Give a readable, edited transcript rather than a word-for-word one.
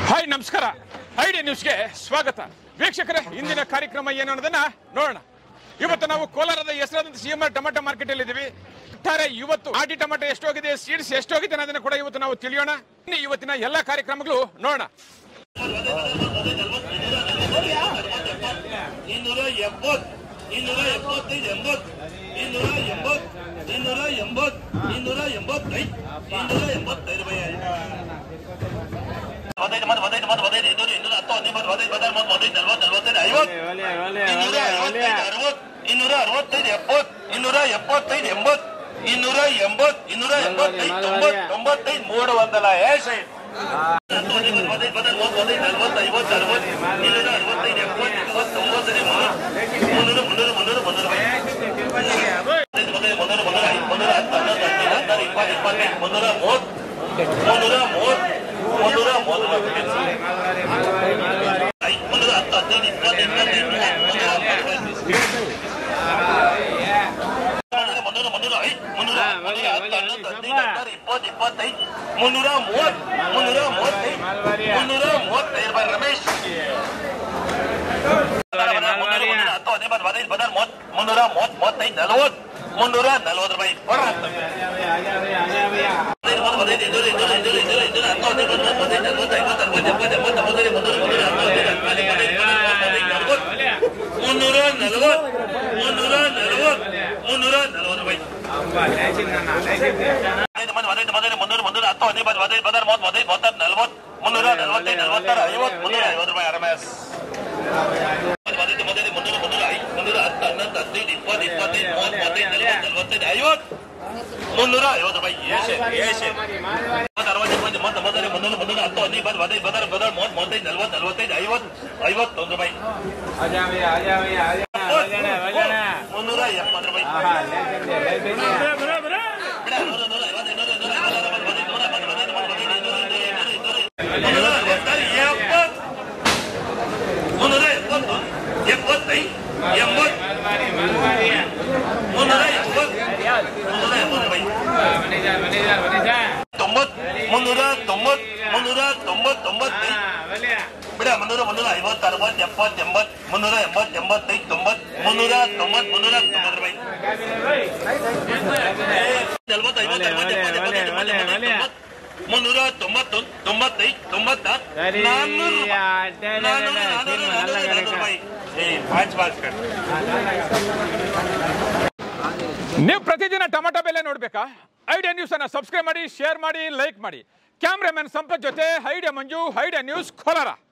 हाय नमस्कार ಐಡಿಯಾ ನ್ಯೂಸ್ಗೆ ಸ್ವಾಗತ ವೀಕ್ಷಕರೇ ಇಂದಿನ ಕಾರ್ಯಕ್ರಮ ಏನು ಅನ್ನೋದನ್ನ ನೋಡೋಣ ಇವತ್ತು ನಾವು ಕೋಲಾರದ ಹೆಸರಾದಂತ ಸಿಎಂಆರ್ ಟೊಮೆಟೊ ಮಾರ್ಕೆಟ್ ಅಲ್ಲಿ ಇದ್ದೀವಿ ಒಟ್ಟಾರೆ ಇವತ್ತು ಆಟಿ ಟೊಮೆಟೊ ಎಷ್ಟು ಹೋಗಿದೆ ಸೀಡ್ಸ್ ಎಷ್ಟು ಹೋಗಿದೆ ಅನ್ನೋದನ್ನ ಕೂಡ ಇವತ್ತು ನಾವು ತಿಳಿಯೋಣ ಇವತ್ತಿನ ಎಲ್ಲಾ ಕಾರ್ಯಕ್ರಮಗಳು ನೋಡೋಣ ನೀವು ಪ್ರತಿದಿನ ಟೊಮೆಟೊ ಬೆಲೆ ನೋಡಬೇಕಾ ಐಡಿಯಾ ನ್ಯೂಸ್ ಅನ್ನು ಸಬ್ಸ್ಕ್ರೈಬ್ ಮಾಡಿ ಶೇರ್ ಮಾಡಿ ಲೈಕ್ ಮಾಡಿ ಕ್ಯಾಮರಾಮನ್ ಸಂಪತ್ ಜೊತೆ Idea Manju Idea News Kolar.